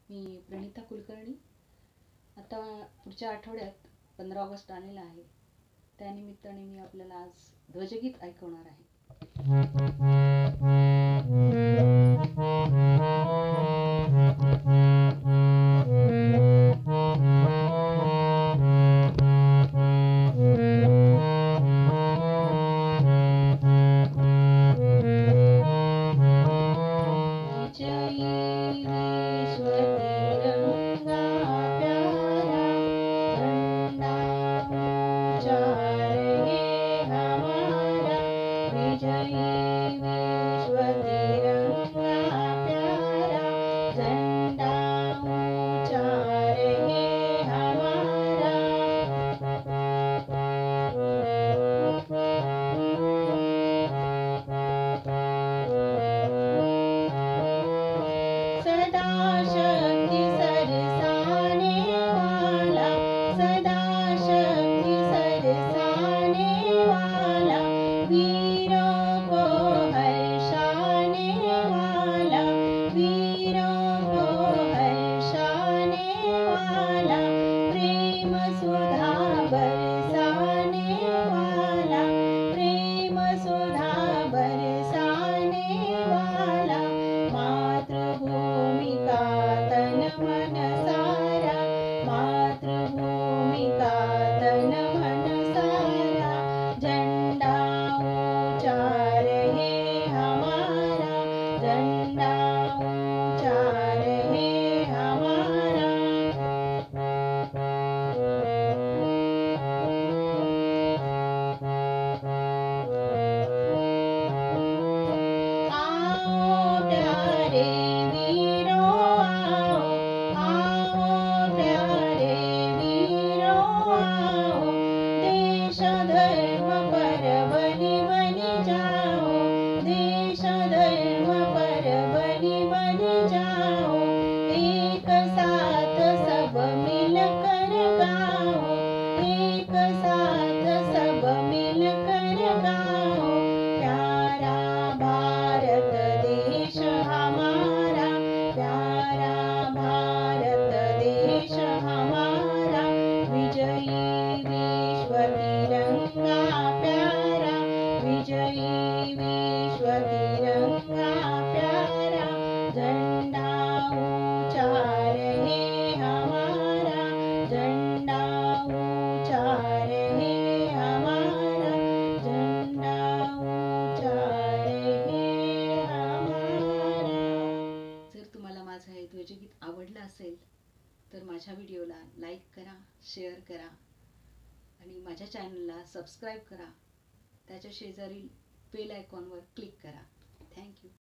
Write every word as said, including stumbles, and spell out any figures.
मी प्रणिता कुलकर्णी. आता पुढच्या आठवड्यात पंधरा ऑगस्ट आलेला आहे. त्यानिमित्ताने मी आपल्याला आज ध्वजगीत ऐकवणार आहे. माझं हे ध्वजगीत आवडलं असेल तर माझ्या व्हिडिओला लाईक करा, शेअर करा आणि माझ्या चॅनलला सबस्क्राईब करा. त्याच्या शेजारील बेल आयकॉनवर क्लिक करा. थँक्यू.